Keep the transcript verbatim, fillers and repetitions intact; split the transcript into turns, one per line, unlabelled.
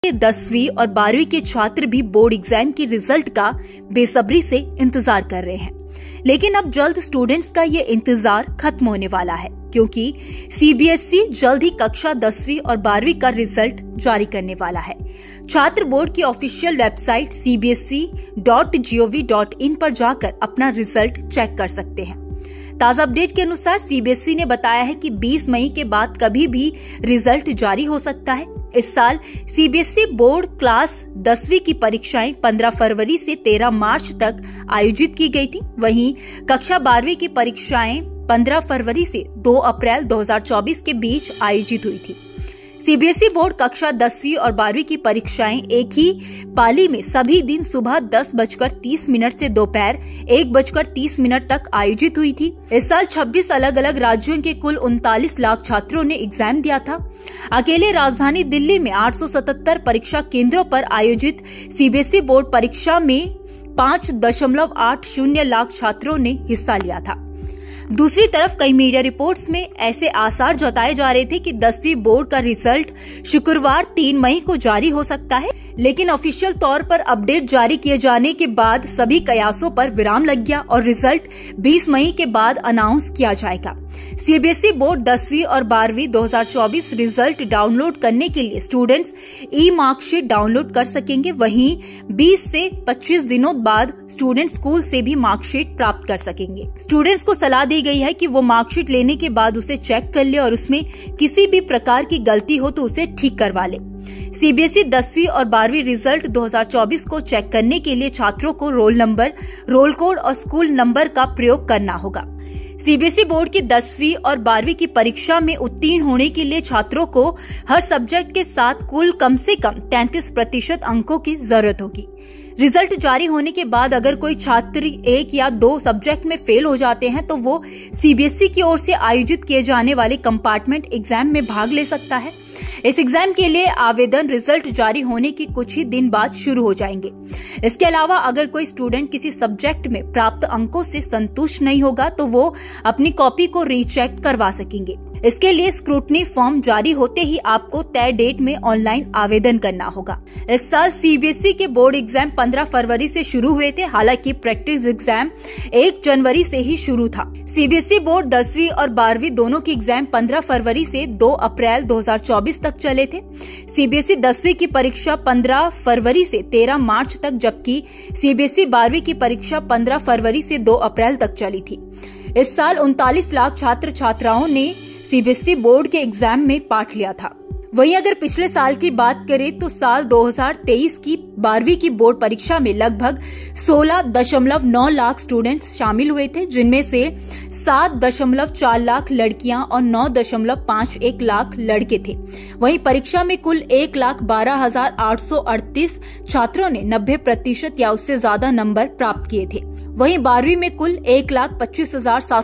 दसवीं और बारहवीं के छात्र भी बोर्ड एग्जाम के रिजल्ट का बेसब्री से इंतजार कर रहे हैं, लेकिन अब जल्द स्टूडेंट्स का ये इंतजार खत्म होने वाला है, क्योंकि सीबीएसई जल्द ही कक्षा दसवीं और बारहवीं का रिजल्ट जारी करने वाला है। छात्र बोर्ड की official website C B S E dot G O V dot in पर जाकर अपना रिजल्ट चेक कर सकते हैं। ताजा अपडेट के अनुसार सीबीएसई ने बताया है कि बीस मई के बाद कभी भी रिजल्ट जारी हो सकता है। इस साल सीबीएसई बोर्ड क्लास दसवीं की परीक्षाएं पंद्रह फरवरी से तेरह मार्च तक आयोजित की गई थी। वहीं कक्षा बारहवीं की परीक्षाएं पंद्रह फरवरी से दो अप्रैल दो हज़ार चौबीस के बीच आयोजित हुई थी। सीबीएसई बोर्ड कक्षा दसवीं और बारहवीं की परीक्षाएं एक ही पाली में सभी दिन सुबह दस बजकर तीस मिनट से दोपहर एक बजकर तीस मिनट तक आयोजित हुई थी। इस साल छब्बीस अलग अलग राज्यों के कुल उनतालीस लाख छात्रों ने एग्जाम दिया था। अकेले राजधानी दिल्ली में आठ सौ सतहत्तर परीक्षा केंद्रों पर आयोजित सीबीएसई बोर्ड परीक्षा में पाँच दशमलव आठ शून्य लाख छात्रों ने हिस्सा लिया था। दूसरी तरफ कई मीडिया रिपोर्ट्स में ऐसे आसार जताए जा रहे थे कि दसवीं बोर्ड का रिजल्ट शुक्रवार तीन मई को जारी हो सकता है, लेकिन ऑफिशियल तौर पर अपडेट जारी किए जाने के बाद सभी कयासों पर विराम लग गया और रिजल्ट बीस मई के बाद अनाउंस किया जाएगा। सीबीएसई बोर्ड दसवीं और बारहवीं दो हज़ार चौबीस रिजल्ट डाउनलोड करने के लिए स्टूडेंट्स ई मार्कशीट डाउनलोड कर सकेंगे। वहीं बीस से पच्चीस दिनों बाद स्टूडेंट स्कूल से भी मार्कशीट प्राप्त कर सकेंगे। स्टूडेंट्स को सलाह दी गई है कि वो मार्कशीट लेने के बाद उसे चेक कर ले और उसमें किसी भी प्रकार की गलती हो तो उसे ठीक करवा ले। सीबीएसई दसवीं और बारहवीं रिजल्ट दो हज़ार चौबीस को चेक करने के लिए छात्रों को रोल नंबर, रोल कोड और स्कूल नंबर का प्रयोग करना होगा। सीबीएसई बोर्ड की दसवीं और बारहवीं की परीक्षा में उत्तीर्ण होने के लिए छात्रों को हर सब्जेक्ट के साथ कुल कम से कम तैंतीस प्रतिशत अंकों की जरूरत होगी। रिजल्ट जारी होने के बाद अगर कोई छात्र एक या दो सब्जेक्ट में फेल हो जाते हैं तो वो सीबीएसई की ओर से आयोजित किए जाने वाले कंपार्टमेंट एग्जाम में भाग ले सकता है। इस एग्जाम के लिए आवेदन रिजल्ट जारी होने के कुछ ही दिन बाद शुरू हो जाएंगे। इसके अलावा अगर कोई स्टूडेंट किसी सब्जेक्ट में प्राप्त अंकों से संतुष्ट नहीं होगा तो वो अपनी कॉपी को रीचेक करवा सकेंगे। इसके लिए स्क्रूटनी फॉर्म जारी होते ही आपको तय डेट में ऑनलाइन आवेदन करना होगा। इस साल सीबीएसई के बोर्ड एग्जाम पंद्रह फरवरी से शुरू हुए थे, हालांकि प्रैक्टिस एग्जाम एक जनवरी से ही शुरू था। सीबीएसई बोर्ड दसवीं और बारहवीं दोनों के एग्जाम पंद्रह फरवरी से दो अप्रैल दो हज़ार चौबीस तक चले थे। सीबीएसई दसवीं की परीक्षा पंद्रह फरवरी से तेरह मार्च तक, जबकि सीबीएसई बारहवीं की परीक्षा पंद्रह फरवरी से दो अप्रैल तक चली थी। इस साल उनतालीस लाख छात्र छात्राओं ने सीबीएसई बोर्ड के एग्जाम में पार्ट लिया था। वहीं अगर पिछले साल की बात करें तो साल दो हज़ार तेईस की बारहवीं की बोर्ड परीक्षा में लगभग सोलह दशमलव नौ लाख स्टूडेंट्स शामिल हुए थे, जिनमें से सात दशमलव चार लाख लड़कियां और नौ दशमलव पाँच एक लाख लड़के थे। वहीं परीक्षा में कुल एक लाख बारह हजार आठ सौ अड़तीस छात्रों ने नब्बे प्रतिशत या उससे ज्यादा नंबर प्राप्त किए थे। वहीं बारहवीं में कुल एक लाख पच्चीस हजार सात